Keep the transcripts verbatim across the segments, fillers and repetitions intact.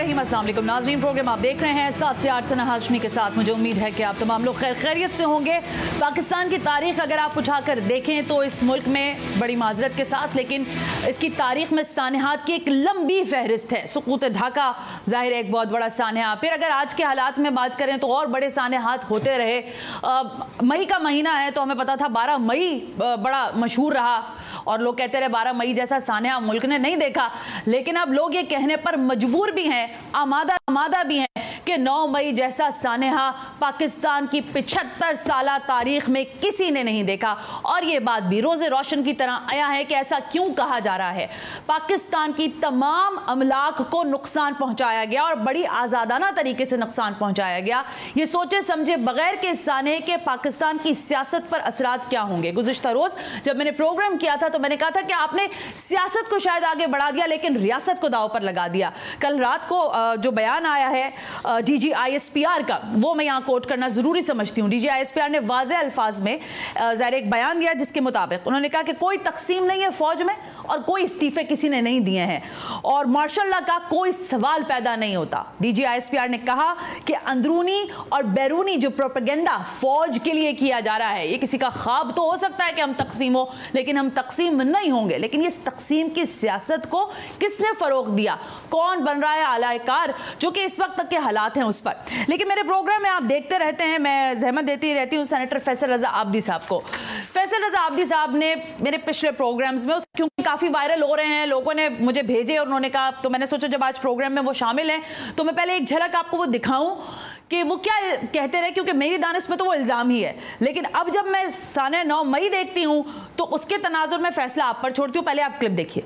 रहीम, अस्सलाम वालेकुम नाज़रीन। प्रोग्राम आप देख रहे हैं सात से आठ सना हाशमी के साथ। मुझे उम्मीद है कि आप तमाम लोग खैर खैरियत से होंगे। पाकिस्तान की तारीख अगर आप उठाकर देखें तो इस मुल्क में बड़ी माजरत के साथ, लेकिन इसकी तारीख में सानहात की एक लंबी फहरिस्त है। सुकूत ढाका ज़ाहिर है एक बहुत बड़ा सानहा। फिर अगर आज के हालात में बात करें तो और बड़े सानहात होते रहे। आ, मई का महीना है तो हमें पता था बारह मई बड़ा मशहूर रहा और लोग कहते रहे बारह मई जैसा सानहा मुल्क ने नहीं देखा। लेकिन अब लोग ये कहने पर मजबूर भी हैं, आमादा आमादा भी हैं कि नौ मई जैसा सानहा पाकिस्तान की पिछहत्तर साला तारीख में किसी ने नहीं देखा। और ये बात भी रोज़े रोशन की तरह आया है कि ऐसा क्यों कहा जा रहा है। पाकिस्तान की तमाम अमलाक को नुकसान पहुंचाया गया और बड़ी आज़ादाना तरीके से नुकसान पहुंचाया गया। ये सोचे समझे बगैर के सानहे के पाकिस्तान की सियासत पर असरात क्या होंगे। गुज़िश्ता रोज़ जब मैंने प्रोग्राम किया था तो मैंने कहा था कि आपने सियासत को शायद आगे बढ़ा दिया लेकिन रियासत को दाव पर लगा दिया। कल रात को जो बयान आया है D G I S P R का, वो मैं यहाँ कोट करना ज़रूरी समझती हूँ। D G I S P R ने वाज़े अल्फाज में ज़ाहिर एक बयान दिया जिसके मुताबिक उन्होंने कहा कि कोई तकसीम नहीं है फ़ौज में और कोई इस्तीफ़े किसी ने नहीं दिए हैं और मार्शल लॉ का कोई सवाल पैदा नहीं होता। D G I S P R ने कहा कि अंदरूनी और बैरूनी जो प्रोपेगेंडा फ़ौज के लिए किया जा रहा है, ये किसी का ख्वाब तो हो सकता है कि हम तकसीम हो, लेकिन हम तकसीम नहीं होंगे। लेकिन इस तकसीम की सियासत को किसने फ़रोग़ दिया, कौन बन रहा है आलाकार, जो कि इस वक्त तक के हालात हैं उस पर। लेकिन मेरे प्रोग्राम में आप देखते रहते हैं, मैं जहमत देती रहती हूँ सेनेटर फैसल रज़ा आबदी साहब को। फैसल रज़ा आबदी साहब ने मेरे पिछले प्रोग्राम्स में, क्योंकि काफ़ी वायरल हो रहे हैं, लोगों ने मुझे भेजे और उन्होंने कहा, तो मैंने सोचा जब आज प्रोग्राम में वो शामिल हैं तो मैं पहले एक झलक आपको वो दिखाऊं कि वो क्या कहते रहे, क्योंकि मेरी दानिश में तो वो इल्ज़ाम ही है। लेकिन अब जब मैं साने नौ मई देखती हूँ तो उसके तनाजुर में फैसला आप पर छोड़ती हूँ। पहले आप क्लिप देखिए।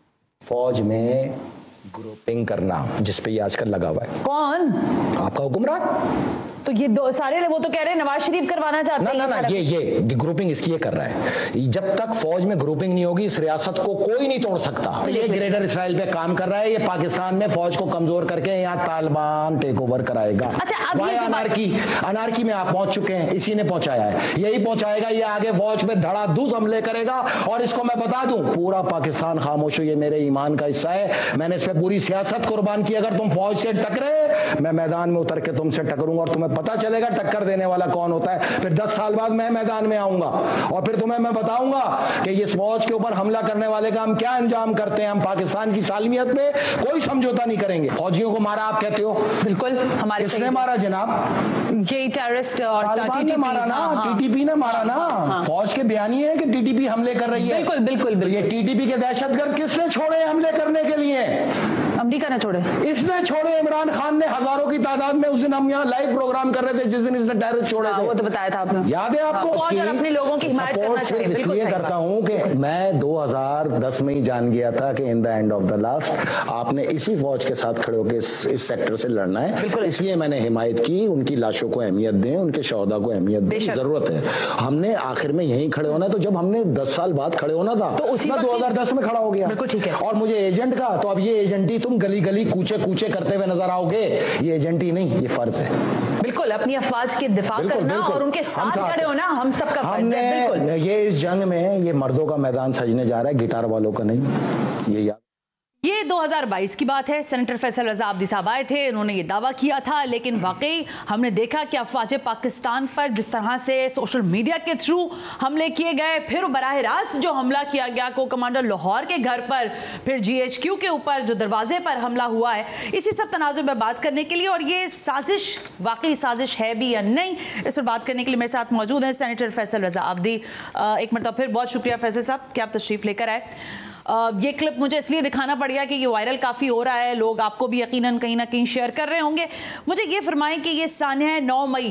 फौज में ग्रुपिंग करना जिस पे ये आजकल लगा हुआ है, कौन आपका हुक्मरान। तो ये दो सारे वो तो कह रहे हैं नवाज शरीफ करवाना चाहते हैं। ना ना ना ये ये ग्रुपिंग इसकी ये कर रहा है। जब तक फौज में ग्रुपिंग नहीं होगी इस रियासत को कोई नहीं तोड़ सकता। ये ग्रेटर इसराइल पे काम कर रहा है, ये पाकिस्तान में फौज को कमजोर करके यहाँ तालिबान टेक ओवर कराएगा। अच्छा, अब ये अनारकी अनारकी में आप पहुंच चुके हैं, इसी ने पहुंचाया है, यही पहुंचाएगा। ये आगे फौज में धड़ाधूस हमले करेगा और इसको मैं बता दूं पूरा पाकिस्तान खामोश हो, ये मेरे ईमान का हिस्सा है। मैंने इस पर पूरी सियासत कुर्बान की। अगर तुम फौज से टकरे मैं मैदान में उतर के तुमसे टकरूंगा और तुम्हें पता चलेगा टक्कर देने वाला कौन होता है। फिर दस साल बाद मैं मैदान में आऊंगा और फिर तुम्हें मैं बताऊंगा कि ये फौज के ऊपर हमला करने वाले का हम क्या अंजाम करते हैं। हम पाकिस्तान की सालमियत में कोई समझौता नहीं करेंगे। फौजियों को मारा आप कहते हो, बिल्कुल हमारे किसने मारा जनाब? ये टेररिस्ट और तालिबान ने मारा ना, टीटीपी ने मारा ना। फौज के बयानी है कि टीटीपी हमले कर रही है। बिल्कुल बिल्कुल बिल्कुल। ये टीटीपी के दहशतगर्द किसने छोड़े हमले करने के लिए? अमेरिका ने छोड़े, इसने छोड़े। इमरान खान ने हजारों की तादाद में, उस दिन हम यहाँ लाइव प्रोग्राम कर रहे थे जिस दिन इसने टेररिस्ट छोड़े थे, वो तो बताया था आपने, याद है आपको? और अपने लोगों की हिमायत करना चाहिए। इसलिए करता हूँ कि मैं दो हज़ार दस में ही जान गया था कि in the end of the last आपने इसी फौज के साथ खड़े होकर इस, इस सेक्टर से लड़ना है। इसलिए मैंने हिमायत की। उनकी लाशों को अहमियत दें, उनके शहदा को अहमियत दें, जरूरत है। हमने आखिर में यहीं खड़े होना है। तो जब हमने दस साल बाद खड़े होना था तो उसी दो हजार दस में खड़ा हो गया। बिल्कुल ठीक है। और मुझे एजेंट का, तो अब ये एजेंटी तुम गली गली कूचे कूचे करते हुए नजर आओगे। ये एजेंटी नहीं, ये फर्ज है। बिल्कुल अपनी अफवाज की दिफा करना और उनके साथ खड़े होना हम सबका फर्ज है। बिल्कुल ये इस जंग में ये मर्दों का मैदान सजने जा रहा है, गिटार वालों का नहीं। ये याद ये दो हज़ार बाईस की बात है। सेनेटर फैसल रज़ा आबदी साहब आए थे, उन्होंने ये दावा किया था, लेकिन वाकई हमने देखा कि अफवाज पाकिस्तान पर जिस तरह से सोशल मीडिया के थ्रू हमले किए गए, फिर बराह रास्त जो हमला किया गया को कमांडर लाहौर के घर पर, फिर जी एच क्यू के ऊपर जो दरवाजे पर हमला हुआ है, इसी सब तनाजुर में बात करने के लिए और ये साजिश वाकई साजिश है भी या नहीं, इस पर बात करने के लिए मेरे साथ मौजूद हैं सेनेटर फैसल रज़ा आबदी। एक मरतबा फिर बहुत शुक्रिया फैसल साहब कि आप तशरीफ़ लेकर आए। Uh, ये क्लिप मुझे इसलिए दिखाना पड़ गया कि ये वायरल काफ़ी हो रहा है, लोग आपको भी यकीनन कहीं ना कहीं शेयर कर रहे होंगे। मुझे ये फरमाएं कि ये सानहा नौ मई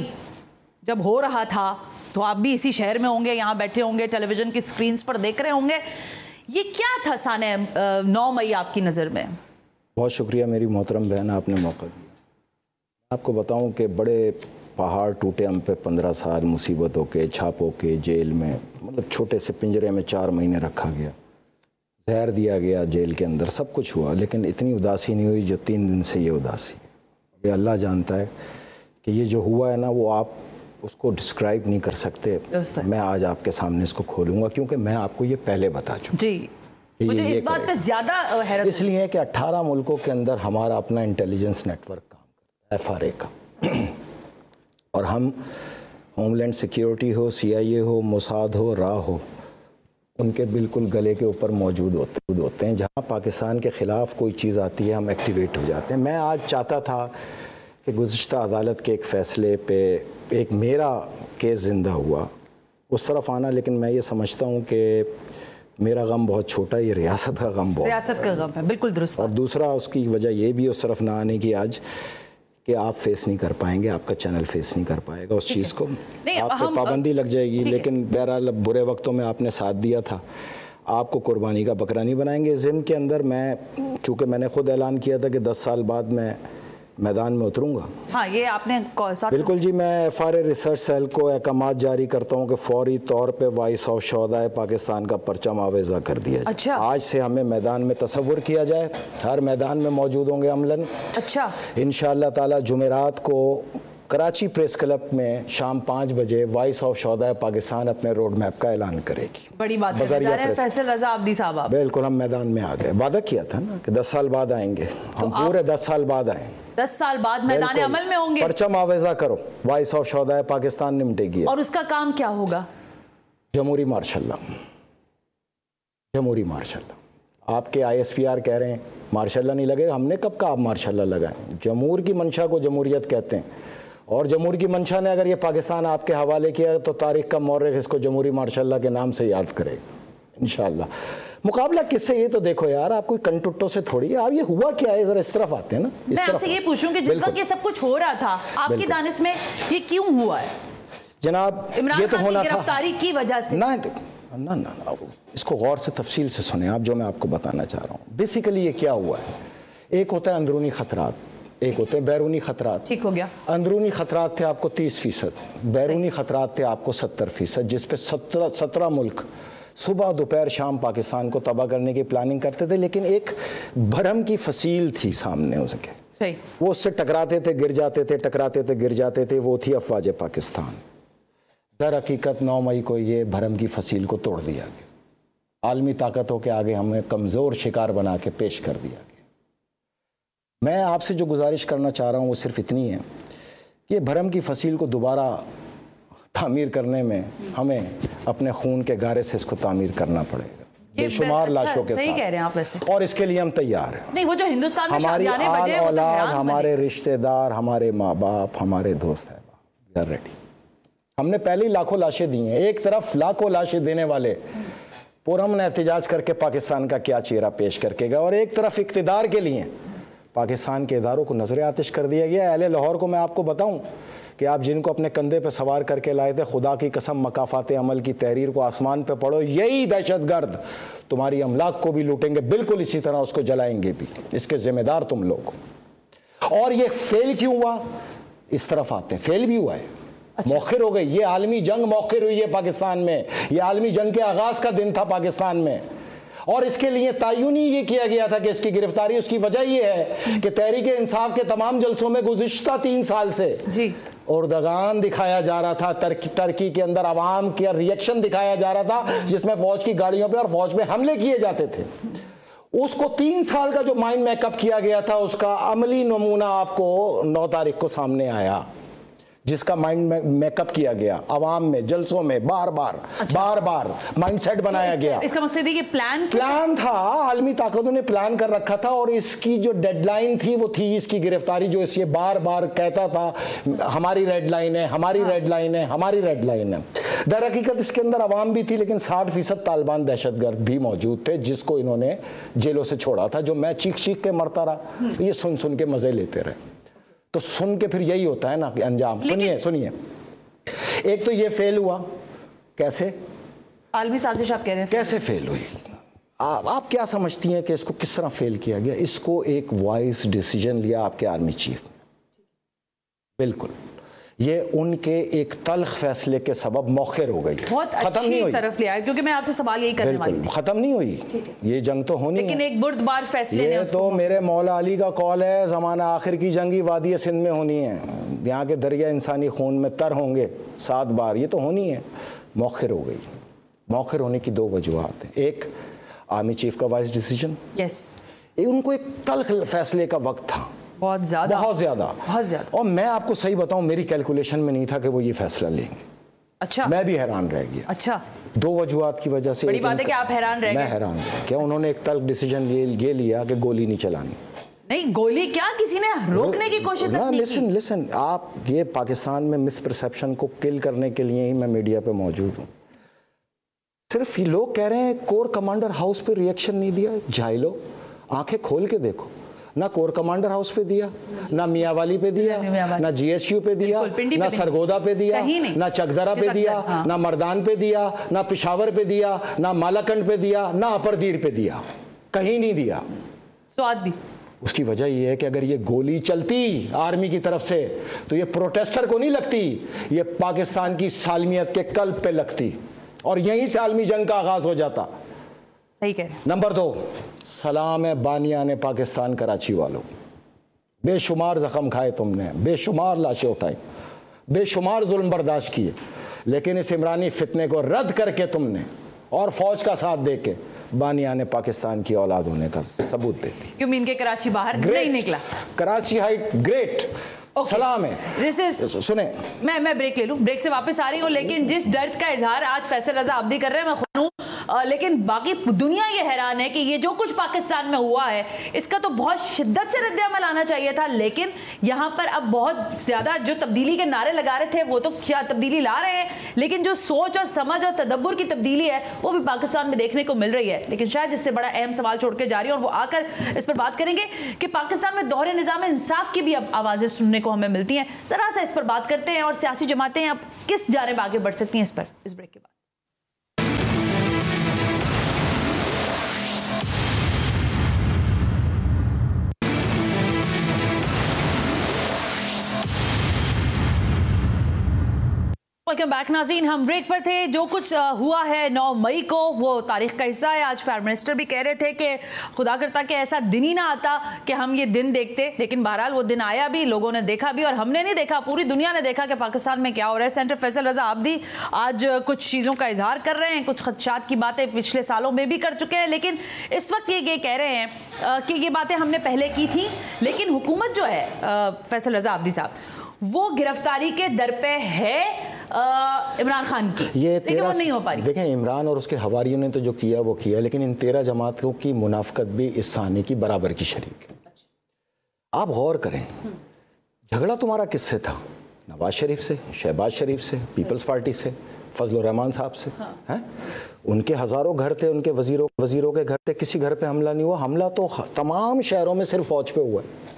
जब हो रहा था तो आप भी इसी शहर में होंगे, यहाँ बैठे होंगे, टेलीविज़न की स्क्रीन्स पर देख रहे होंगे। ये क्या था सानहा नौ मई आपकी नज़र में? बहुत शुक्रिया मेरी मोहतरम बहन, आपने मौका दिया। आपको बताऊँ कि बड़े पहाड़ टूटे हम पे, पंद्रह साल मुसीबतों के, छापों के, जेल में, मतलब छोटे से पिंजरे में चार महीने रखा गया, जहर दिया गया जेल के अंदर, सब कुछ हुआ, लेकिन इतनी उदासी नहीं हुई जो तीन दिन से ये उदासी है। ये अल्लाह जानता है कि ये जो हुआ है ना वो आप उसको डिस्क्राइब नहीं कर सकते। मैं आज आपके सामने इसको खोलूँगा क्योंकि मैं आपको ये पहले बता चुका। जी मुझे इस बात पे ज्यादा हैरत इसलिए कि अट्ठारह मुल्कों के अंदर हमारा अपना इंटेलिजेंस नेटवर्क काम करता है, एफ आर ए का, और हम होमलैंड सिक्योरिटी हो, सी आई ए हो, मोसाद हो, रा हो, उनके बिल्कुल गले के ऊपर मौजूद होते होते हैं। जहाँ पाकिस्तान के ख़िलाफ़ कोई चीज़ आती है हम एक्टिवेट हो जाते हैं। मैं आज चाहता था कि गुज़िश्ता अदालत के एक फ़ैसले पे एक मेरा केस ज़िंदा हुआ, उस तरफ आना, लेकिन मैं ये समझता हूँ कि मेरा गम बहुत छोटा, ये रियासत का गम बहुत, रियासत का गम है, बिल्कुल दुरुस्त। और दूसरा उसकी वजह ये भी उस तरफ ना आने की आज कि आप फेस नहीं कर पाएंगे, आपका चैनल फेस नहीं कर पाएगा उस चीज़ को, आप पे पाबंदी लग जाएगी। लेकिन बहरहाल बुरे वक्तों में आपने साथ दिया था, आपको कुर्बानी का बकरा नहीं बनाएंगे। ज़िम के अंदर मैं, चूँकि मैंने खुद ऐलान किया था कि दस साल बाद मैं मैदान में उतरूंगा। हाँ, ये आपने बिल्कुल जी। मैं F R A research cell को अहकामात जारी करता हूँ कि फौरी तौर पे वाइस ऑफ शोहदाए पाकिस्तान का परचम आवेजा कर दिया जाए। अच्छा। आज से हमें मैदान में तसव्वुर किया जाए, हर मैदान में मौजूद होंगे अमलन। अच्छा। इंशाअल्लाह ताला जुमेरात को कराची प्रेस क्लब में शाम पाँच बजे वाइस ऑफ शोहदाए पाकिस्तान अपने रोड मैप का ऐलान करेगी। बड़ी बात है फैसल रजा अब्दी साहब। बिल्कुल, हम मैदान में आ गए। वादा किया था ना कि दस साल बाद आएंगे, हम पूरे दस साल बाद आए, दस साल बाद मैदान अमल में होंगे। परचम आवेजा करो, वाइस ऑफ शोहदाए पाकिस्तान निमटेगी। और उसका काम क्या होगा? जमहूरी मार्शल लॉ, जमहूरी मार्शल लॉ। आपके आई एस पी आर कह रहे हैं मार्शल लॉ नहीं लगेगा, हमने कब कहा आप मार्शल लॉ लगाएं? जमहूर की मंशा को जमहूरियत कहते हैं, और जमहूर की मंशा ने अगर ये पाकिस्तान आपके हवाले किया तो तारीख का मौरख इसको जमहूरी मार्शल लॉ के नाम से याद करेगा इंशाअल्लाह। मुकाबला किससे? ये तो देखो यार, आप कोई कंटुट्टो से थोड़ी है। आप ये हुआ क्या है, जरा इस तरफ आते हैं ना। मैं आपसे ये पूछूं कि जिस वक्त ये सब कुछ हो रहा था आपकी दानिश में, ये क्यों हुआ है जनाब? ये तो होना था गिरफ्तारी की वजह से ना ना ना ना इसको गौर से तफसील से सुने आप, जो मैं आपको बताना चाह रहा हूँ। बेसिकली ये क्या हुआ है, एक होता है अंदरूनी खतरात, एक होते हैं बैरूनी खतरात। ठीक हो गया। अंदरूनी खतरात थे आपको तीस फीसद, बैरूनी खतरात थे आपको सत्तर फीसद, जिसपे सत्रह सत्रह मुल्क सुबह दोपहर शाम पाकिस्तान को तबाह करने की प्लानिंग करते थे। लेकिन एक भरम की फसील थी सामने उसके, सही, वो उससे टकराते थे, गिर जाते थे, टकराते थे, गिर जाते थे, वो थी अफवाज पाकिस्तान। दर हकीकत नौ मई को ये भरम की फसील को तोड़ दिया गया, आलमी ताकतों के आगे हमें कमज़ोर शिकार बना के पेश कर दिया गया। मैं आपसे जो गुजारिश करना चाह रहा हूँ वो सिर्फ इतनी है कि ये भरम की फसील को दोबारा तामीर करने में हमें अपने खून के गारे से इसको तामीर करना पड़ेगा, बेशुमार लाशों के सही साथ। कह रहे हैं आप वैसे। और इसके लिए हम तैयार हैं। नहीं, वो जो हिंदुस्तान में हमारी शादियाने आल बजे, वो तो औलाद, हैरान हमारे बने। रिश्तेदार, हमारे माँ बाप, हमारे दोस्त हैं, वी आर रेडी। हमने पहले ही लाखों लाशें दी हैं। एक तरफ लाखों लाशें देने वाले पुरअमन एहतिजाज करके पाकिस्तान का क्या चेहरा पेश करके गए, और एक तरफ इक़्तिदार के लिए पाकिस्तान के इदारों को नजर आतिश कर दिया गया। अहले लाहौर को मैं आपको बताऊं कि आप जिनको अपने कंधे पे सवार करके लाए थे, खुदा की कसम मकाफात अमल की तहरीर को आसमान पे पढ़ो, यही दहशतगर्द तुम्हारी अमलाक को भी लूटेंगे, बिल्कुल इसी तरह उसको जलाएंगे भी। इसके जिम्मेदार तुम लोग। और ये फेल क्यों हुआ? इस तरफ आते हैं, फेल भी हुआ है। अच्छा। मौखिर हो गई ये आलमी जंग, मौखिर हुई है पाकिस्तान में। ये आलमी जंग के आगाज का दिन था पाकिस्तान में, और इसके लिए तायुनी ये किया गया था कि इसकी गिरफ्तारी। उसकी वजह यह है कि तहरीक इंसाफ के तमाम जलसों में गुज़िश्ता तीन साल से जी उर्दगान दिखाया जा रहा था, टर्की के अंदर आवाम का रिएक्शन दिखाया जा रहा था, जिसमें फौज की गाड़ियों पे और फौज पे हमले किए जाते थे। उसको तीन साल का जो माइंड मेकअप किया गया था, उसका अमली नमूना आपको नौ तारीख को सामने आया, जिसका माइंड मेकअप किया गया अवाम में, जलसों में, बार बार अच्छा। बार बार माइंडसेट बनाया तो गया। इसका मकसद है कि प्लान प्लान था, आलमी ताकतों ने प्लान कर रखा था, और इसकी जो डेडलाइन थी वो थी इसकी गिरफ्तारी, जो इसे बार बार कहता था हमारी रेड लाइन है, हमारी हाँ। रेड लाइन है, हमारी रेड लाइन है। दर हकीकत इसके अंदर अवाम भी थी, लेकिन साठ फीसद तालिबान दहशतगर्द भी मौजूद थे, जिसको इन्होंने जेलों से छोड़ा था, जो मैं चीख चीख के मरता रहा, ये सुन सुन के मजे लेते रहे। तो सुन के फिर यही होता है ना कि अंजाम। सुनिए सुनिए, एक तो ये फेल हुआ, कैसे आलमी साजिश आप कह रहे हैं कैसे फेल हुई? आप, आप क्या समझती हैं कि इसको किस तरह फेल किया गया? इसको एक वाइज डिसीजन लिया आपके आर्मी चीफ ने, बिल्कुल। ये उनके एक तल्ख फैसले के सबब मौखिर हो गई, बहुत खत्म नहीं हुई। तरफ ले आए, क्योंकि मैं आपसे सवाल यही करने वाली थी। खत्म नहीं हुई ये जंग, तो होनी लेकिन है। एक बुर्दबार फैसले ये ने तो मेरे मौला अली का कौल है, ज़माना आखिर की जंगी वादी सिंध में होनी है, यहाँ के दरिया इंसानी खून में तर होंगे सात बार, ये तो होनी है। मौखिर हो गई। मौखिर होने की दो वजूहत हैं। एक, आर्मी चीफ का वाइस डिसीजन। यस, उनको एक तल्ख फैसले का वक्त था, बहुत ज्यादा बहुत ज्यादा बहुत ज्यादा। और मैं आपको सही बताऊं, मेरी कैलकुलेशन में नहीं था कि वो ये फैसला लेंगे। अच्छा, मैं भी हैरान रह गया। अच्छा, दो वजूहात की वजह से। बड़ी बात है कि आप हैरान रह गए। मैं हैरान क्या उन्होंने एक तल्ख डिसीजन ये ये लिया कि गोली नहीं चलानी। नहीं, गोली क्या, किसी ने रोकने की कोशिश तक नहीं लिसन की। लिसन आप, ये पाकिस्तान में मिसपरसेप्शन को किल करने के लिए ही मैं मीडिया पे मौजूद हूँ। सिर्फ ये लोग कह रहे हैं कोर कमांडर हाउस पे रिएक्शन नहीं दिया। जाहिलो, आंखें खोल के देखो, ना कोर कमांडर हाउस पे दिया, ना मियावाली पे दिया, ना जीएसयू पे दिया, ना सरगोदा पे दिया, ना चकदरा पे दिया, हाँ। ना मर्दान पे दिया, ना पिशावर पे दिया, ना मालाकंड पे दिया, ना अपरदीर पे दिया, कहीं नहीं दिया। स्वाद भी। उसकी वजह यह है कि अगर ये गोली चलती आर्मी की तरफ से तो ये प्रोटेस्टर को नहीं लगती, ये पाकिस्तान की सालमियत के कल्ब पे लगती और यहीं से आलमी जंग का आगाज हो जाता। सही कह रहे हैं। नंबर दो, सलाम है बानियाने पाकिस्तान कराची वालों, बेशुमार जख्म खाए तुमने, बेशुमार लाशें उठाई, बेशुमार जुल्म बर्दाश्त किए, लेकिन इस इमरानी फितने को रद्द करके तुमने और फौज का साथ देके बानियाने पाकिस्तान की औलाद होने का सबूत दे दी। क्यों मीन के कराची बाहर नहीं निकला? Karachi height great, okay. सलाम है। This is... सुने, मैं मैं ब्रेक ले लूं, ब्रेक से वापस आ रही हूं, लेकिन जिस दर्द का इजहार आज फैसल रजा अब्दी कर रहे हैं मैं खुद हूं, लेकिन बाकी दुनिया ये हैरान है कि ये जो कुछ पाकिस्तान में हुआ है इसका तो बहुत शिद्दत से रद्द-ए-अमल आना चाहिए था, लेकिन यहाँ पर अब बहुत ज्यादा जो तब्दीली के नारे लगा रहे थे वो तो क्या तब्दीली ला रहे हैं, लेकिन जो सोच और समझ और तदब्बुर की तब्दीली है वो भी पाकिस्तान में देखने को मिल रही है। लेकिन शायद इससे बड़ा अहम सवाल छोड़ के जा रही है और वो आकर इस पर बात करेंगे कि पाकिस्तान में दोहरे निजाम इंसाफ की भी अब आवाजें सुनने को हमें मिलती हैं। जरा सा इस पर बात करते हैं और सियासी जमातें अब किस जानिब आगे बढ़ सकती हैं इस पर, इस ब्रेक के बाद। वेलकम बैक नाज़रीन, हम ब्रेक पर थे। जो कुछ हुआ है नौ मई को वो तारीख का हिस्सा है। आज प्राइम मिनिस्टर भी कह रहे थे कि खुदा करता कि ऐसा दिन ही ना आता कि हम ये दिन देखते, लेकिन बहरहाल वो दिन आया भी, लोगों ने देखा भी और हमने नहीं देखा, पूरी दुनिया ने देखा कि पाकिस्तान में क्या हो रहा है। सेंटर फैसल रजा अब्दी आज कुछ चीज़ों का इजहार कर रहे हैं, कुछ खदशात की बातें पिछले सालों में भी कर चुके हैं, लेकिन इस वक्त ये ये कह रहे हैं कि ये बातें हमने पहले की थी, लेकिन हुकूमत जो है फैसल रजा अब्दी साहब वो गिरफ्तारी के दर पे है इमरान खान की, ये लेकिन वो नहीं हो पा रही। देखें, इमरान और उसके हवारियों ने तो जो किया वो किया, लेकिन इन तेरह जमातों की मुनाफकत भी इस साने की बराबर की शरीक है। आप गौर करें, झगड़ा तुम्हारा किससे था? नवाज शरीफ से, शहबाज शरीफ से, पीपल्स पार्टी से, फजल रहमान साहब से। हाँ। हैं? उनके हजारों घर थे, उनके वजीरों वजीरों के घर थे, किसी घर पे हमला नहीं हुआ। हमला तो तमाम शहरों में सिर्फ फौज पे हुआ है।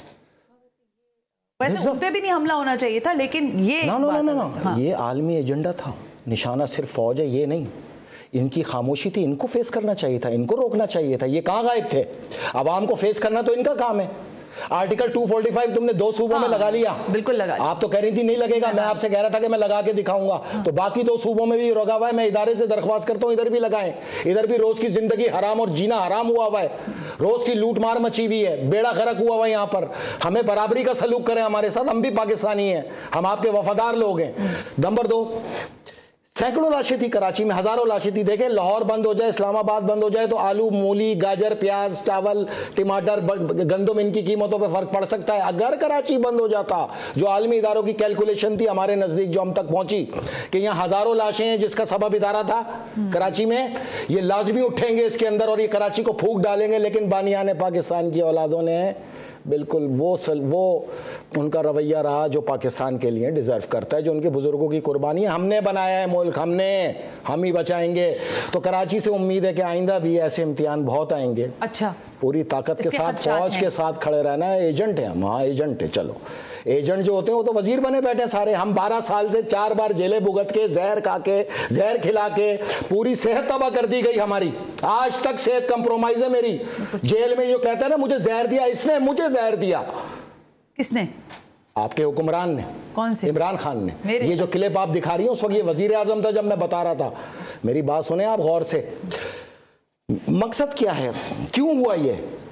वैसे उन पे भी नहीं हमला होना चाहिए था, लेकिन ये ना ना ना ना, ना। हाँ। ये आलमी एजेंडा था, निशाना सिर्फ फौज है ये नहीं। इनकी खामोशी थी, इनको फेस करना चाहिए था, इनको रोकना चाहिए था। ये कहाँ गायब थे? अवाम को फेस करना तो इनका काम है। आर्टिकल दो सौ पैंतालीस तुमने दो सूबों हाँ, में लगा लिया, बिल्कुल लगा। आप तो कह रही थी नहीं लगेगा, मैं आपसे कह रहा था कि मैं लगा के दिखाऊंगा। हाँ। तो बाकी दो सूबों में भी लगा हुआ है। मैं इदारे से दरख्वास्त करता हूँ इधर भी लगाएं। इधर भी रोज की जिंदगी हराम और जीना हराम हुआ हुआ है, रोज की लूट मार मची हुई है, बेड़ा गर्क हुआ हुआ है। यहाँ पर हमें बराबरी का सलूक करें हमारे साथ, हम भी पाकिस्तानी हैं, हम आपके वफादार लोग हैं। नंबर दो, सैकड़ों लाशें थी कराची में, हजारों लाशें थी। देखें, लाहौर बंद हो जाए, इस्लामाबाद बंद हो जाए तो आलू, मूली, गाजर, प्याज, चावल, टमाटर, गंदम, इनकी कीमतों पे फर्क पड़ सकता है। अगर कराची बंद हो जाता, जो आलमी इदारों की कैलकुलेशन थी हमारे नजदीक जो हम तक पहुंची कि यहाँ हजारों लाशें हैं जिसका सबब इदारा था कराची में, ये लाजमी उठेंगे इसके अंदर और ये कराची को फूंक डालेंगे। लेकिन बानियाने पाकिस्तान की औलादों ने बिल्कुल वो सल, वो उनका रवैया रहा जो पाकिस्तान के लिए डिजर्व करता है, जो उनके बुजुर्गों की कुर्बानी। हमने बनाया है मुल्क, हमने, हम ही बचाएंगे। तो कराची से उम्मीद है कि आइंदा भी ऐसे इम्तिहान बहुत आएंगे। अच्छा, पूरी ताकत के साथ फौज के साथ खड़े रहना है। एजेंट है हम, हाँ एजेंट है। चलो, एजेंट जो होते हैं वो तो वजीर बने बैठे सारे। हम बारह साल से चार बार जेलें भुगत के, जहर खा के, जहर खिला के पूरी सेहत तबाह कर दी गई हमारी। आज तक सेहत कंप्रोमाइज है मेरी। जेल में जो कहता है ना मुझे जहर दिया, इसने मुझे जहर दिया। किसने? आपके हुक्मरान ने। कौन से? इमरान खान ने। ये जो क्लिप आप दिखा रही हो उस वक्त ये वजीर आजम था जब मैं बता रहा था। मेरी बात सुने आप गौर से। मकसद क्या है, क्यों हुआ ये?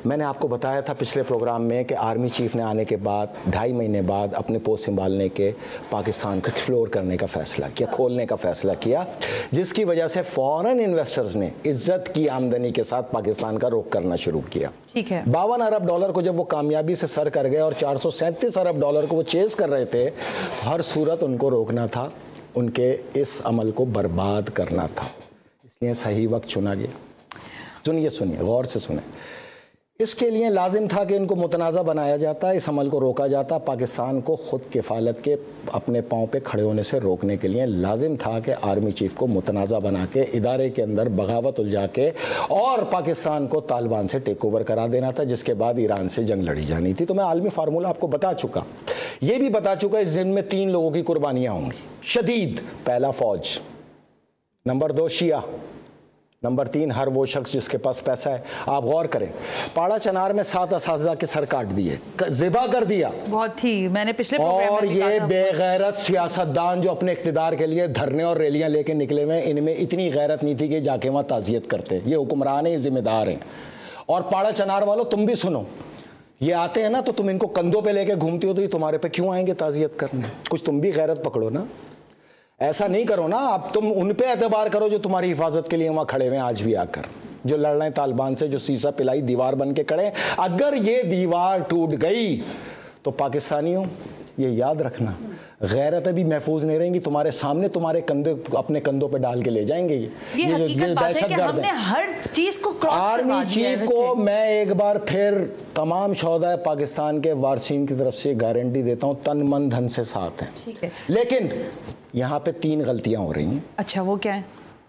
मैंने आपको बताया था पिछले प्रोग्राम में कि आर्मी चीफ ने आने के बाद ढाई महीने बाद अपने पोस्ट संभालने के पाकिस्तान को एक्सप्लोर करने का फैसला किया, खोलने का फैसला किया, जिसकी वजह से फॉरेन इन्वेस्टर्स ने इज्जत की आमदनी के साथ पाकिस्तान का रुख करना शुरू किया। ठीक है। बावन अरब डॉलर को जब वो कामयाबी से सर कर गए और चार सौ सैंतीस अरब डॉलर को वो चेज कर रहे थे, हर सूरत उनको रोकना था, उनके इस अमल को बर्बाद करना था, इसलिए सही वक्त चुना गया। सुनिए सुनिए गौर से सुने, इसके लिए लाजिम था कि इनको मुतनाज़ा बनाया जाता, इस अमल को रोका जाता। पाकिस्तान को खुद किफ़ालत के अपने पाँव पे खड़े होने से रोकने के लिए लाजिम था कि आर्मी चीफ को मुतनाज़ा बना के इदारे के अंदर बगावत उलझा के और पाकिस्तान को तालिबान से टेक ओवर करा देना था, जिसके बाद ईरान से जंग लड़ी जानी थी। तो मैं आलमी फार्मूला आपको बता चुका, ये भी बता चुका इस जिन में तीन लोगों की कुर्बानियाँ होंगी शदीद। पहला फ़ौज, नंबर दो शिया, नंबर तीन हर वो शख्स जिसके पास पैसा है। आप गौर करें, पाड़ा चनार में सात असातिज़ा के सर काट दिए, ज़िबा कर दिया। बहुत ही मैंने पिछले और ये बेगैरत सियासतदान जो अपने इख्तिदार के लिए धरने और रैलियां लेके निकले हुए, इनमें इतनी गैरत नहीं थी कि जाके वहाँ ताज़ियत करते। ये हुक्मरान है, जिम्मेदार हैं। और पाड़ा चनार वालों, तुम भी सुनो, ये आते हैं ना तो तुम इनको कंधों पे लेके घूमती हो, तो ये तुम्हारे पे क्यों आएंगे ताज़ियत करने? कुछ तुम भी गैरत पकड़ो ना, ऐसा नहीं करो ना। अब तुम उन पे एतबार करो जो तुम्हारी हिफाजत के लिए वहाँ खड़े हुए हैं आज भी आकर, जो लड़ रहे हैं तालिबान से, जो सीसा पिलाई दीवार बन के खड़े। अगर ये दीवार टूट गई तो पाकिस्तानियों ये याद रखना, गैरत भी महफूज नहीं रहेंगी, तुम्हारे सामने तुम्हारे कंधे अपने कंधों पे डाल के ले जाएंगे। ये ये, ये, ये दहशतगर्द हैं। हर चीज को क्रॉस आर्मी चीफ को मैं एक बार फिर तमाम शोहदा पाकिस्तान के वारसीन की तरफ से गारंटी देता हूँ, तन मन धन से साथ हैं। ठीक है, लेकिन यहाँ पे तीन गलतियां हो रही हैं। अच्छा, वो क्या है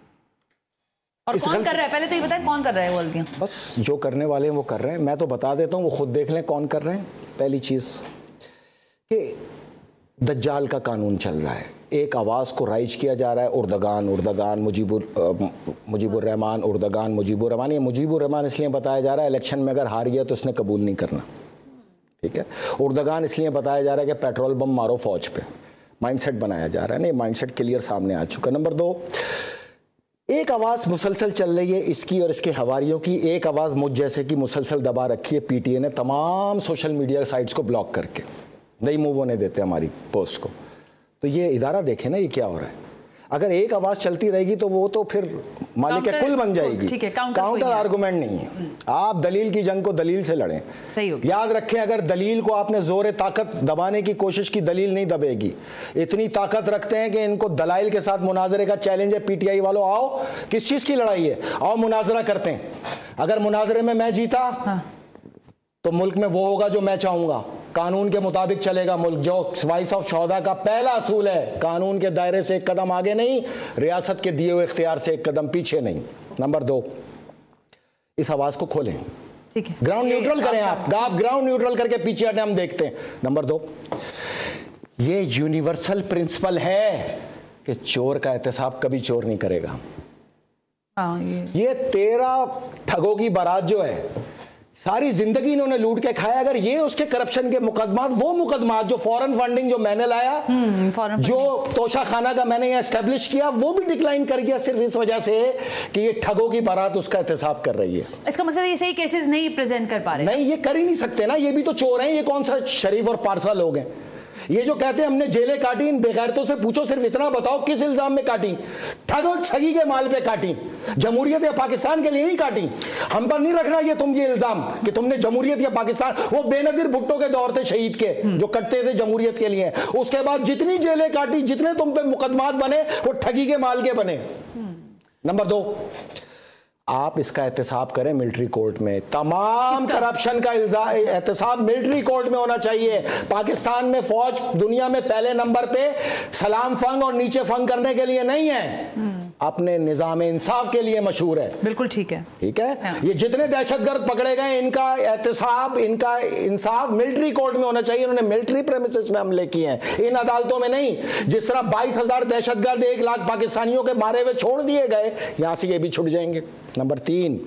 और कौन कर रहा है? पहले तो ये बताएं कौन कर रहा है वो गलतियां। बस जो करने वाले हैं वो कर रहे हैं, मैं तो बता देता हूँ, वो खुद देख लें कौन कर रहे हैं। पहली चीज़ कि दज्जाल का कानून चल रहा है, एक आवाज़ को राइज किया जा रहा है, उर्दगान उर्दगान मुजीबुर मुजीबुर रहमान उर्दगान मुजीबुर रहमान। ये मुजीबुर रहमान इसलिए बताया जा रहा है इलेक्शन में अगर हार गया तो इसने कबूल नहीं करना, ठीक है। उर्दगान इसलिए बताया जा रहा है कि पेट्रोल बम मारो फौज पे, माइंडसेट बनाया जा रहा है। नहीं, माइंडसेट क्लियर सामने आ चुका। नंबर दो, एक आवाज़ मुसलसल चल रही है इसकी और इसके हवारियों की, एक आवाज़ मुझ जैसे की मुसलसल दबा रखी है पीटीए ने तमाम सोशल मीडिया साइट्स को ब्लॉक करके, नहीं मूव होने देते हमारी पोस्ट को। तो ये इदारा देखे ना ये क्या हो रहा है। अगर एक आवाज़ चलती रहेगी तो वो तो फिर मालिक कुल बन जाएगी। ठीक है, काउंटर आर्गुमेंट नहीं है। आप दलील की जंग को दलील से लड़ें। सही हो गया। याद रखें, अगर दलील को आपने जोर ताकत दबाने की कोशिश की, दलील नहीं दबेगी। इतनी ताकत रखते हैं कि इनको दलाइल के साथ मुनाजरे का चैलेंज है। पीटीआई वालों आओ, किस चीज़ की लड़ाई है, आओ मुनाजरा करते हैं। अगर मुनाजरे में मैं जीता हाँ। तो मुल्क में वो होगा जो मैं चाहूंगा, कानून के मुताबिक चलेगा मुल्क। जो वाइस ऑफ शोहदा का पहला असूल है, कानून के दायरे से एक कदम आगे नहीं, रियासत के दिए हुए इख्तियार से एक कदम पीछे नहीं। नंबर दो, इस आवाज को खोलें, ठीक है, ग्राउंड न्यूट्रल करें। आप आप ग्राउंड न्यूट्रल करके पीछे हटें, हम देखते हैं। नंबर दो, ये यूनिवर्सल प्रिंसिपल है कि चोर का एहतसाब कभी चोर नहीं करेगा। हाँ, ये, ये तेरा ठगों की बारात जो है, सारी जिंदगी इन्होंने लूट के खाया। अगर ये उसके करप्शन के मुकदमात, वो मुकदमात जो फॉरेन फंडिंग जो मैंने लाया, जो तोशा खाना का मैंने ये एस्टेब्लिश किया, वो भी डिक्लाइन कर गया सिर्फ इस वजह से कि ये ठगों की बारात उसका एहतसाब कर रही है। इसका मतलब ये सही केसेस नहीं प्रेजेंट कर पा रहे। नहीं, ये कर ही नहीं सकते ना, ये भी तो चोर हैं। ये कौन सा शरीफ और पारसा लोग हैं? ये जो कहते हैं हमने जेलें काटी, इन बेगैरतों से पूछो, सिर्फ इतना बताओ किस इल्जाम में काटी? ठगो ठगी के माल पे काटी, जमहूरियत या पाकिस्तान के लिए नहीं काटी। हम पर नहीं रखना ये तुम ये इल्जाम कि तुमने जमहूरियत या पाकिस्तान, वो बेनजीर भुट्टो के दौर थे शहीद के जो कटते थे जमहूरियत के लिए, उसके बाद जितनी जेलें काटी, जितने तुम पे मुकदमात बने, वो ठगी के माल के बने। नंबर दो, आप इसका एहतसाब करें मिलिट्री कोर्ट में। तमाम करप्शन का एहतसाब मिलिट्री कोर्ट में होना चाहिए। पाकिस्तान में फौज दुनिया में पहले नंबर पे सलाम फंग और नीचे फंग करने के लिए नहीं है, अपने निजाम इंसाफ के लिए मशहूर है। बिल्कुल ठीक है, ठीक है हाँ। ये जितने दहशतगर्द पकड़े गए, इनका एहतसाब, इनका इंसाफ मिलिट्री कोर्ट में होना चाहिए। उन्होंने मिलिट्री प्रेमिसेस में हमले किए हैं, इन अदालतों में नहीं। जिस तरह बाईस हजार दहशतगर्द एक लाख पाकिस्तानियों के मारे हुए छोड़ दिए गए, यहां से ये भी छुट जाएंगे। नंबर तीन,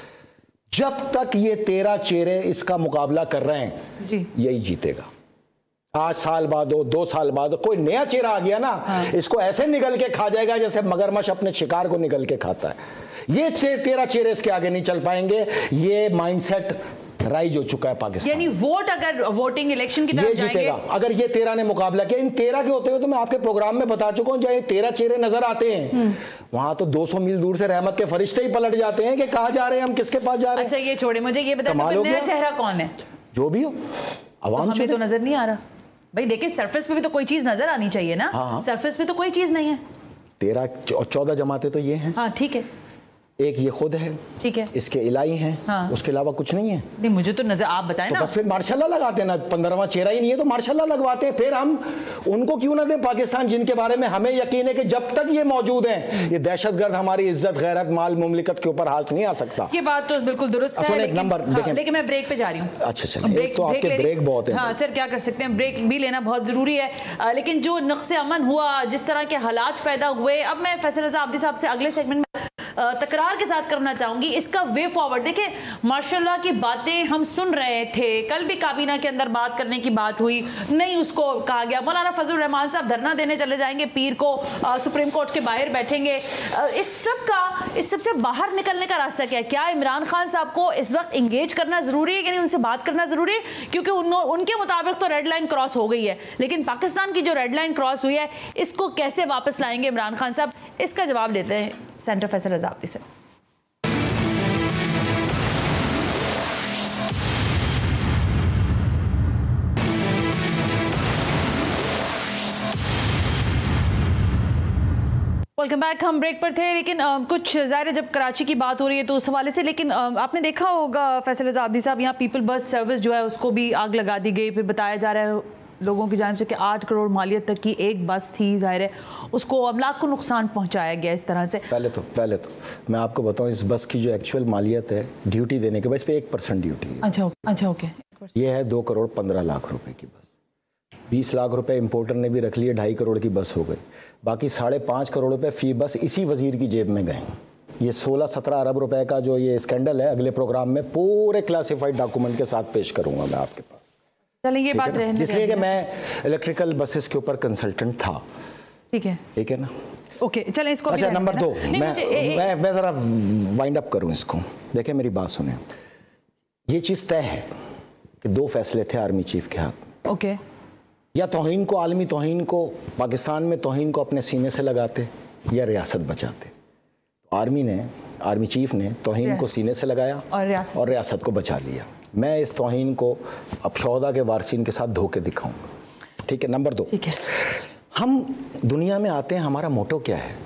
जब तक ये तेरह चेहरे इसका मुकाबला कर रहे हैं जी, यही जीतेगा। आज साल बाद हो, दो साल बाद हो, कोई नया चेहरा आ गया ना हाँ। इसको ऐसे निगल के खा जाएगा जैसे मगरमच्छ अपने शिकार को निगल के खाता है। ये तेरह चेहरे इसके आगे नहीं चल पाएंगे। ये माइंडसेट राइज हो चुका है पाकिस्तान। यानी वोट अगर वोटिंग इलेक्शन की तरफ ये जाएंगे, जीतेगा। अगर ये तेरह ने मुकाबला किया, इन तेरह के होते हुए तो मैं आपके प्रोग्राम में बता चुका हूं, जहां तेरह चेहरे नजर आते हैं वहां तो दो सौ मील दूर से रहमत के फरिश्ते ही पलट जाते हैं कि कहां जा रहे हैं हम, किसके पास जा रहे हैं। अच्छा ये छोड़े, मुझे ये बताइए तो नया चेहरा कौन है? जो भी हो, अवाम हमें तो नजर नहीं आ रहा भाई। देखिए सरफेस पे भी तो कोई चीज नजर आनी चाहिए ना। हाँ। सरफेस पे तो कोई चीज नहीं है। तेरह चौदह जमाते तो ये हैं। हाँ ठीक है, एक ये खुद है, ठीक है, इसके इलाई हैं। हाँ। उसके अलावा कुछ नहीं है। नहीं मुझे तो नजर, आप बताएं तो ना। बस फिर मार्शाल्लाह लगाते हैं ना, पंद्रहवां चेहरा ही नहीं है तो मार्शाल्लाह लगवाते हैं। फिर हम उनको क्यों ना दें पाकिस्तान, जिनके बारे में हमें यकीन है कि जब तक ये मौजूद हैं ये दहशतगर्द हमारी इज्जत, गैरत, माल, मुमलिकत के ऊपर हाथ नहीं आ सकता। ये बात तो बिल्कुल दुरुस्त है, लेकिन, नंबर हाँ, देखें, लेकिन मैं ब्रेक पे जा रही हूँ। अच्छा चलिए, तो आपके ब्रेक बहुत है। हाँ सर क्या कर सकते हैं, ब्रेक भी लेना बहुत जरूरी है। लेकिन जो नक्शे अमन हुआ, जिस तरह के हालात पैदा हुए, अब मैं फैसल रज़ा आब्दी साहब से अगले सेगमेंट में तकरार के साथ करना चाहूंगी इसका वे फॉरवर्ड। देखिए माशाल्लाह की बातें हम सुन रहे थे, कल भी काबीना के अंदर बात करने की बात हुई, नहीं उसको कहा गया। मौलाना फजलुर रहमान साहब धरना देने चले जाएंगे पीर को, आ, सुप्रीम कोर्ट के बाहर बैठेंगे। आ, इस सब का, इस सबसे बाहर निकलने का रास्ता क्या है? क्या इमरान खान साहब को इस वक्त इंगेज करना जरूरी है, यानी उनसे बात करना जरूरी है? क्योंकि उन, उनके मुताबिक तो रेड लाइन क्रॉस हो गई है, लेकिन पाकिस्तान की जो रेड लाइन क्रॉस हुई है इसको कैसे वापस लाएंगे इमरान खान साहब? इसका जवाब लेते हैं सेंटर फैसल रज़ा आब्दी से। Welcome back. हम ब्रेक पर थे, लेकिन आ, कुछ ज़ाहिर है जब कराची की बात हो रही है तो उस हवाले से, लेकिन आ, आपने देखा होगा फैसल रज़ा आब्दी साहब, यहाँ पीपल बस सर्विस जो है उसको भी आग लगा दी गई। फिर बताया जा रहा है लोगों की जानिब से कि आठ करोड़ मालियत तक की एक बस थी, जाहिर है उसको अमलाक को नुकसान पहुंचाया गया इस तरह से। पहले तो पहले तो मैं आपको बताऊं, इस बस की जो एक्चुअल मालियत है ड्यूटी देने के बाद, इस पे एक परसेंट ड्यूटी है। अच्छा अच्छा ओके। ये है दो करोड़ पंद्रह लाख रुपए की बस, बीस लाख रुपए इंपोर्टर ने भी रख लिए, ढाई करोड़ की बस हो गई। बाकी साढ़े पाँच करोड़ रुपए फी बस इसी वजीर की जेब में गए। ये सोलह सत्रह अरब रुपए का जो ये स्कैंडल है, अगले प्रोग्राम में पूरे क्लासिफाइड डॉक्यूमेंट के साथ पेश करूंगा मैं आपके पास। चलिए ये बात रहने, इसलिए कि मैं इलेक्ट्रिकल बसेस के ऊपर कंसल्टेंट था। ठीक है ठीक है ना, ओके चलें इसको। अच्छा नंबर दो, मैं मैं मैं ज़रा वाइंड अप करूं इसको। देखें मेरी बात सुने, ये चीज़ तय है कि दो फैसले थे आर्मी चीफ के हाथ में। ओके, या तौहीन को, आलमी तौहीन को, पाकिस्तान में तौहीन को अपने सीने से लगाते या रियासत बचाते। तो आर्मी ने, आर्मी चीफ ने तौहीन को सीने से लगाया और रियासत और रियासत को बचा लिया। मैं इस तौहीन को अब शोहदा के वारसीन के साथ धोके दिखाऊंगा। ठीक है, नंबर दो, ठीक है, हम दुनिया में आते हैं, हमारा मोटो क्या है?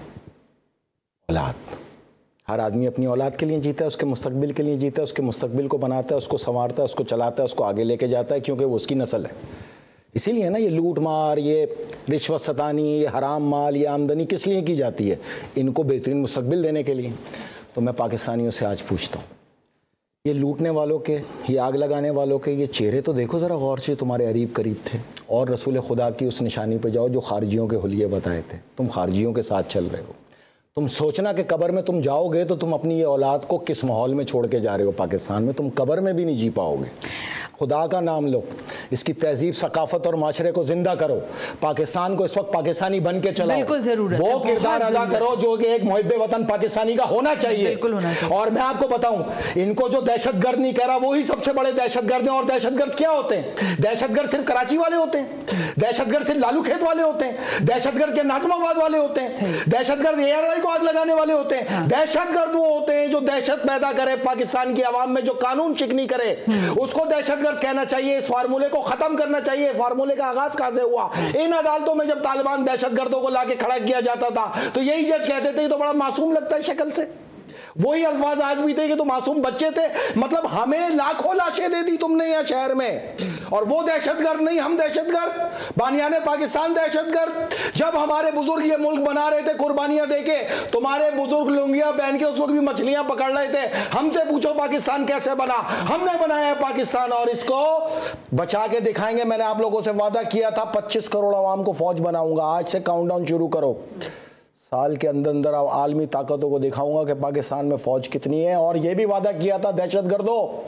औलाद। हर आदमी अपनी औलाद के लिए जीता है, उसके मुस्तकबिल के लिए जीता है, उसके मुस्तकबिल को बनाता है, उसको संवारता है, उसको चलाता है, उसको आगे लेके जाता है, क्योंकि वो उसकी नस्ल है। इसीलिए ना ये लूट मार, ये रिश्वत सतानी, ये हराम माल, ये आमदनी किस लिए की जाती है? इनको बेहतरीन मुस्तकबिल देने के लिए। तो मैं पाकिस्तानियों से आज पूछता हूँ, ये लूटने वालों के, ये आग लगाने वालों के ये चेहरे तो देखो ज़रा गौर से, तुम्हारे अरीब करीब थे। और रसूल खुदा की उस निशानी पे जाओ जो खारजियों के हुलिये बताए थे। तुम खारजियों के साथ चल रहे हो। तुम सोचना कि कब्र में तुम जाओगे तो तुम अपनी ये औलाद को किस माहौल में छोड़ के जा रहे हो। पाकिस्तान में तुम कब्र में भी नहीं जी पाओगे। खुदा का नाम लो, इसकी तहजीब, सकाफत और माशरे को जिंदा करो। पाकिस्तान को इस वक्त पाकिस्तानी बन के चलाओ। बिल्कुल जरूरत वो किरदार अदा करो जो कि एक मुहिब्बे वतन पाकिस्तानी का होना चाहिए। बिल्कुल होना चाहिए। और मैं आपको बताऊं, इनको जो दहशतगर्द नहीं कह रहा, वो ही सबसे बड़े दहशतगर्द हैं। और दहशतगर्द क्या होते हैं? दहशतगर्द सिर्फ कराची वाले होते हैं, दहशतगर्द सिर्फ लालू खेत वाले होते हैं, दहशतगर्द के नाजमाबाद वाले होते हैं, दहशतगर्द एयरवाई को आग लगाने वाले होते हैं। दहशतगर्द वो होते हैं जो दहशत पैदा करे पाकिस्तान की आवाम में, जो कानून शिकनी करे, उसको दहशतगर्द कहना चाहिए। इस फार्मूले को खत्म करना चाहिए। फार्मूले का आगाज कहां से हुआ? इन अदालतों में जब तालिबान दहशतगर्दों को लाके खड़ा किया जाता था तो यही जज कहते थे ये तो बड़ा मासूम लगता है शक्ल से। वही अल्फाज आज भी थे कि तो मासूम बच्चे थे। मतलब हमें लाखों लाशें दे दी तुमने यहाँ शहर में, और वो दहशतगर्द नहीं, हम दहशतगर्द, बानियाने पाकिस्तान दहशतगर्द। जब हमारे बुजुर्ग ये मुल्क बना रहे थे कुर्बानियां देके, तुम्हारे बुजुर्ग लुंगियां पहन के उस वक्त भी मछलियां पकड़ रहे थे। हमसे पूछो पाकिस्तान कैसे बना? हमने बनाया है पाकिस्तान और इसको बचा के दिखाएंगे। मैंने आप लोगों से वादा किया था पच्चीस करोड़ आवाम को फौज बनाऊंगा। आज से काउंटडाउन शुरू करो। साल के अंदर अंदर आलमी ताकतों को दिखाऊंगा कि पाकिस्तान में फौज कितनी है। और यह भी वादा किया था दहशतगर्दों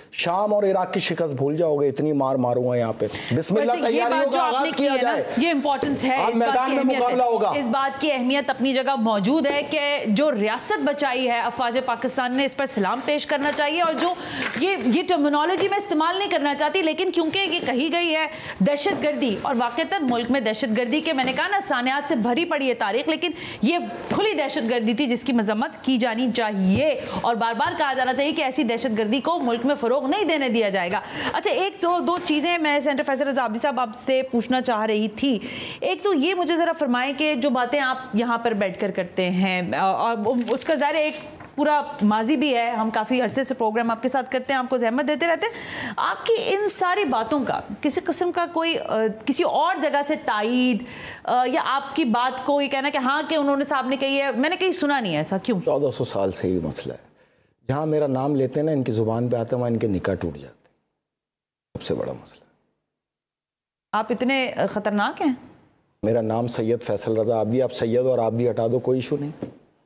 शाम और इराक की शिकस्त भूल जाओगे, इतनी मार मारूंगा यहाँ पे। बिस्मिल्लाह, तैयारियों का आगाज किया जाए, ये इंपॉर्टेंस है, अब मैदान में मुकाबला होगा। इस बात की अहमियत अपनी जगह मौजूद है कि जो रियासत बचाई है अफवाज पाकिस्तान ने, इस पर सलाम पेश करना चाहिए। और जो ये ये टर्मिनोलॉजी मैं इस्तेमाल नहीं करना चाहती, लेकिन क्योंकि ये कही गई है दहशतगर्दी, और वाकईतन मुल्क में दहशतगर्दी के, मैंने कहा ना, सानियात से भरी पड़ी है तारीख, लेकिन ये खुली दहशतगर्दी थी जिसकी मजम्मत की जानी चाहिए और बार बार कहा जाना चाहिए कि ऐसी दहशतगर्दी को मुल्क में फरोग नहीं देने दिया जाएगा। अच्छा, एक तो दो चीज़ें मैं सेंटर फैसल रज़ा आबिदी साहब आपसे पूछना चाह रही थी। एक तो ये मुझे ज़रा फरमाएं कि जो बातें आप यहाँ पर बैठकर करते हैं, और उसका ज़ाहिर एक पूरा माजी भी है, हम काफ़ी अरसे से प्रोग्राम आपके साथ करते हैं, आपको जहमत देते रहते हैं, आपकी इन सारी बातों का किसी किस्म का कोई आ, किसी और जगह से तायीद या आपकी बात को ये कहना कि हाँ कि उन्होंने साहब ने कही है, मैंने कहीं सुना नहीं है ऐसा, क्यों? चौदह सौ साल से ये मसला है, जहाँ मेरा नाम लेते हैं ना, इनकी जुबान पे आता है, वहाँ इनके निकाह टूट जाते हैं, सबसे बड़ा मसला। आप इतने खतरनाक हैं? मेरा नाम सैयद फैसल रज़ा आबिदी, आप सैयद और आबिदी हटा दो, कोई इशू नहीं।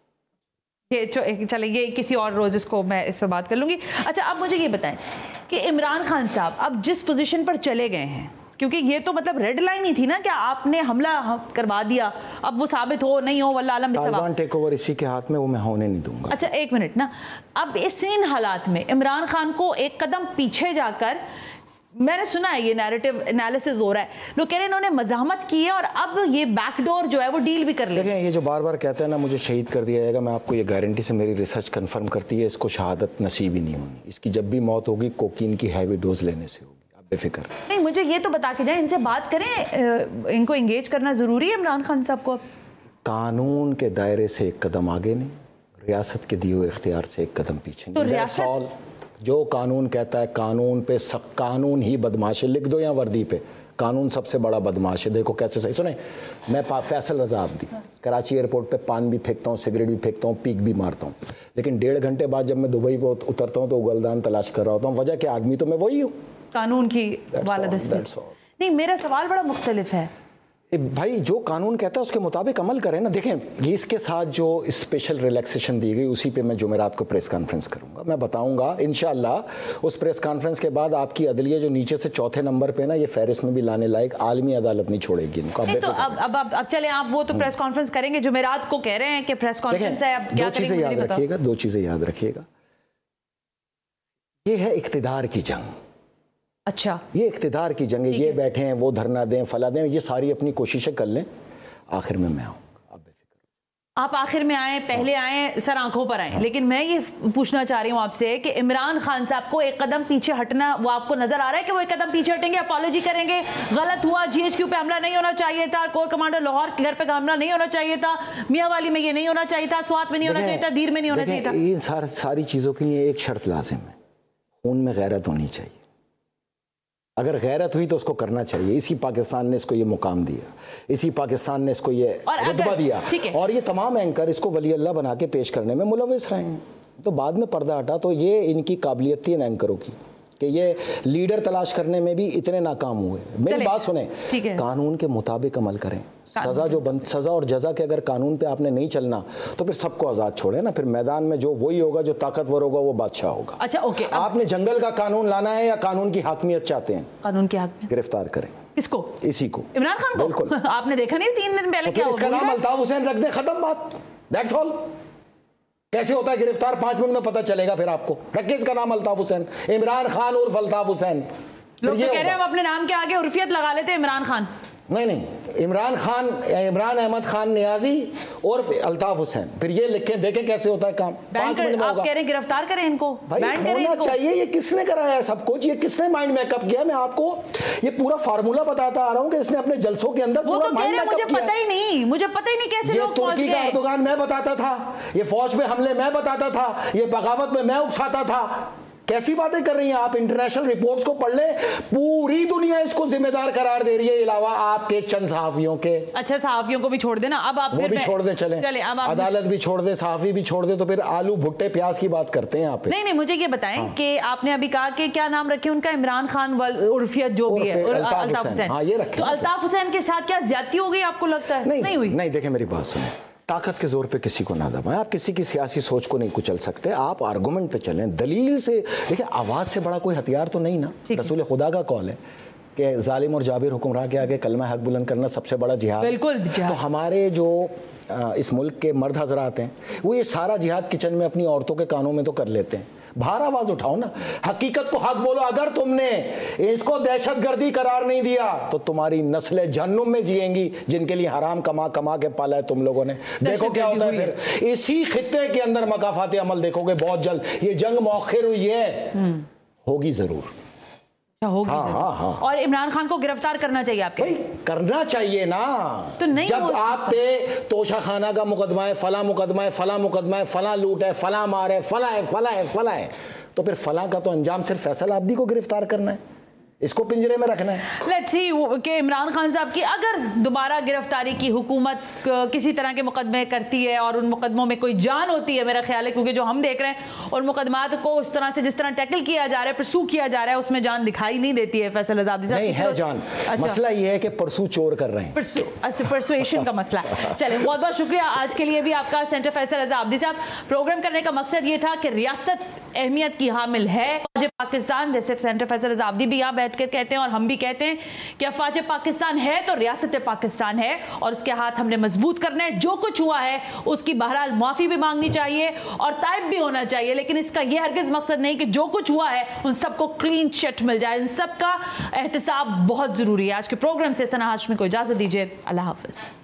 चले, ये किसी और रोज इसको मैं इस पर बात कर लूंगी। अच्छा, अब मुझे ये बताएं कि इमरान खान साहब अब जिस पोजीशन पर चले गए हैं, क्योंकि ये तो मतलब रेड लाइन ही थी ना कि आपने हमला करवा दिया, अब वो साबित हो नहीं हो वल्लाह आलम बिसवा, टेक ओवर इसी के हाथ में, वो मैं होने नहीं दूंगा। अच्छा एक मिनट ना, अब इस इन हालात में इमरान खान को एक कदम पीछे जाकर, मैंने सुना है ये नैरेटिव एनालिसिस हो रहा है, लोग कह रहे हैं इन्होंने मज़ाहमत की है और अब ये बैकडोर जो है वो डील भी कर ले। देखें, ये जो बार बार कहते हैं ना मुझे शहीद कर दिया जाएगा, मैं आपको ये गारंटी से मेरी रिसर्च कंफर्म करती है, इसको शहादत नसीब ही नहीं होनी। इसकी जब भी मौत होगी कोकीन की हैवी डोज लेने से होगी, आप बेफिक्र नहीं। मुझे ये तो बता के जाए, इनसे बात करें, इनको एंगेज करना ज़रूरी है इमरान खान साहब को? कानून के दायरे से एक कदम आगे नहीं, रियासत के दिए हुए इख्तियार से एक कदम पीछे नहीं। तो रियासत जो कानून कहता है, कानून पे सख्त, कानून ही बदमाश है, लिख दो या वर्दी पे, कानून सबसे बड़ा बदमाश है। देखो कैसे सही सुने, मैं फैसल रज़ा आबिदी कराची एयरपोर्ट पे पान भी फेंकता हूँ, सिगरेट भी फेंकता हूँ, पीक भी मारता हूँ, लेकिन डेढ़ घंटे बाद जब मैं दुबई पे उतरता हूँ तो उगलदान तलाश कर रहा होता हूँ। वजह क्या, आदमी तो मैं वही हूँ, कानून की वालदस्ती। नहीं, मेरा सवाल बड़ा मुख्तलिफ है भाई, जो कानून कहता है उसके मुताबिक अमल करें ना। देखें, ये इसके साथ जो स्पेशल रिलैक्सेशन दी गई, उसी पे मैं जुमेरात को प्रेस कॉन्फ्रेंस करूंगा, मैं बताऊंगा इंशाल्लाह। उस प्रेस कॉन्फ्रेंस के बाद आपकी अदलिया जो नीचे से चौथे नंबर पे ना, ये फहरिस्त में भी लाने लायक आलमी अदालत नहीं छोड़ेगी इनको। नहीं, तो अब अब अब, अब चले आप वो तो प्रेस कॉन्फ्रेंस करेंगे, जुमेरात को कह रहे हैं कि प्रेस कॉन्फ्रेंस है, अब क्या दो चीजें याद रखिएगा, दो चीजें याद रखिएगा, ये है इख्तिदार की जंग। अच्छा, ये इख्तिदार की जंग है, ये बैठे हैं, वो धरना दें, फला दें, ये सारी अपनी कोशिशें कर लें, आखिर में मैं आऊँगा, आप बेफिक्र। आप आखिर में आए, पहले आए, सर आंखों पर आए, लेकिन मैं ये पूछना चाह रही हूँ आपसे कि इमरान खान साहब को एक कदम पीछे हटना, वो आपको नजर आ रहा है कि वो एक कदम पीछे हटेंगे, अपॉलॉजी करेंगे, गलत हुआ, जीएचक्यू पे हमला नहीं होना चाहिए था, कोर कमांडर लाहौर के घर पे हमला नहीं होना चाहिए था, मियांवाली में ये नहीं होना चाहिए था, स्वात में नहीं होना चाहिए था, दीर में नहीं होना चाहिए था। ये सारी चीज़ों के लिए एक शर्त लाजिम है, खून में गैरत होनी चाहिए। अगर गैरत हुई तो उसको करना चाहिए। इसी पाकिस्तान ने इसको ये मुकाम दिया, इसी पाकिस्तान ने इसको ये रुतबा दिया, और ये तमाम एंकर इसको वली अल्लाह बना के पेश करने में मुलविस रहे हैं। तो बाद में पर्दा हटा तो ये इनकी काबिलियत थी इन एंकरों की कि ये लीडर तलाश करने में भी इतने नाकाम हुए। मेरी बात सुने, कानून के मुताबिक अमल करें, सजा जो बंद, सजा और जजा के अगर कानून पे आपने नहीं चलना तो फिर सबको आजाद छोड़े ना, फिर मैदान में जो वही होगा जो ताकतवर होगा वो बादशाह होगा। अच्छा ओके, आपने जंगल का कानून लाना है या कानून की हाकमियत चाहते हैं? कानून की हाकमियत। गिरफ्तार करें किसको? इसी को, इमरान खान को। बिल्कुल। आपने देखा नहीं तीन दिन पहले क्या हुआ? इसका नाम अल्ताफ हुसैन रख दे, खत्म बात, दैट्स ऑल। कैसे होता है गिरफ्तार? पांच मिनट में पता चलेगा फिर आपको। रखिए इसका नाम अल्ताफ हुसैन, इमरान खान उर्फ अल्ताफ हुसैन। लोग तो कह रहे हैं हम अपने नाम के आगे उर्फियत लगा लेते हैं इमरान खान। नहीं नहीं, इमरान खान, इमरान अहमद खान नियाजी उर्फ अल्ताफ हुसैन, फिर ये लिखें, देखें कैसे होता है काम। पांच मिनट में आप कह रहे हैं गिरफ्तार करें इनको, बैन करें इनको। चाहिए, ये किसने कराया है सब कुछ? ये किसने माइंड मेकअप किया? मैं आपको ये पूरा फार्मूला बताता आ रहा हूँ कि इसने अपने जलसों के अंदर पूरा माइंड मेकअप किया। मुझे पता ही नहीं, मुझे पता ही नहीं कैसे लोग पहुंच गए। तुर्की का अर्दोगान मैं बताता था, ये फौज पे हमले मैं बताता था, ये बगावत में मैं उकसाता था। कैसी बातें कर रही हैं आप? इंटरनेशनल रिपोर्ट्स को पढ़ ले, पूरी दुनिया इसको जिम्मेदार करार दे रही है, अलावा आपके चंद सहाफियों के। अच्छा, सहाफियों को भी छोड़ देना, अब आप वो भी छोड़ दे, चले, चले अब अदालत भी छोड़ दे, सहाफी भी छोड़ दे, तो फिर आलू भुट्टे प्याज की बात करते हैं आप। नहीं नहीं, मुझे ये बताएं हाँ। कि आपने अभी कहा कि क्या नाम रखे उनका, इमरान खान उर्फियत जो भी है, अल्ताफ हुसैन। हाँ, ये रखे। तो अल्ताफ हुसैन के साथ क्या ज्यादती हो गई आपको लगता है? नहीं हुई। नहीं, देखे मेरी बात सुने, ताकत के जोर पे किसी को ना दबाएं, आप किसी की सियासी सोच को नहीं कुचल सकते, आप आर्गुमेंट पे चलें, दलील से। देखिए आवाज़ से बड़ा कोई हथियार तो नहीं ना, रसूल खुदा का कौल है कि जालिम और जाबिर हुक्मरान के आगे कलमा हक बुलंद करना सबसे बड़ा जिहाद। बिल्कुल। तो हमारे जो इस मुल्क के मर्द हजरात हैं वो ये सारा जिहाद किचन में अपनी औरतों के कानों में तो कर लेते हैं। बाहर आवाज उठाओ ना, हकीकत को हक बोलो। अगर तुमने इसको दहशतगर्दी करार नहीं दिया तो तुम्हारी नस्लें जहन्नुम में जिएंगी, जिनके लिए हराम कमा कमा के पाला है तुम लोगों ने। देखो क्या होता है फिर इसी खित्ते के अंदर मकाफाती अमल देखोगे बहुत जल्द। ये जंग मौखिर हुई है, होगी जरूर, होगी हाँ, हाँ, हाँ। और इमरान खान को गिरफ्तार करना चाहिए आपके? भाई करना चाहिए ना। तो नहीं जब आप पे तोशा खाना का मुकदमा है, फला मुकदमा है, फला मुकदमा है, फला लूट है, फला मार है, फला है, फला है, फला है, तो फिर फला का तो अंजाम सिर्फ फैसल आब्दी को गिरफ्तार करना है, इसको पिंजरे में रखना है। लेट्स सी कि इमरान खान साहब की अगर दोबारा गिरफ्तारी की हुकूमत किसी तरह के मुकदमे करती है और उन मुकदमों में कोई जान होती है, मेरा ख्याल है, क्योंकि जो हम देख रहे हैं और मुकदमात को उस तरह से जिस तरह टैकल किया जा रहा है, परसू किया जा रहा है, उसमें जान दिखाई नहीं देती है। फैसल आजादी साहब नहीं है जान। अच्छा। मसला ये है कि परसू चोर कर रहे हैं, परसू अच्छा परसुएशन का मसला। चले, बहुत बहुत शुक्रिया आज के लिए भी आपका सेंटर फैसल आजादी साहब। प्रोग्राम करने का मकसद ये था कि रियासत अहमियत की हामिल है पाकिस्तान, जैसे सेंटर फैसल आजादी भी यहाँ बैठ कर कहते हैं और हम भी कहते हैं कि अफवाज पाकिस्तान है तो रियासत पाकिस्तान है और उसके हाथ हमने मजबूत करना है। जो कुछ हुआ है उसकी बहरहाल माफी भी मांगनी चाहिए और ताइब भी होना चाहिए, लेकिन इसका यह हरगिज मकसद नहीं कि जो कुछ हुआ है उन सबको क्लीन चिट मिल जाए। इन सबका एहतसाब बहुत जरूरी है। आज के प्रोग्राम से सना हाशमी को इजाजत दीजिए। अल्लाह हाफिज।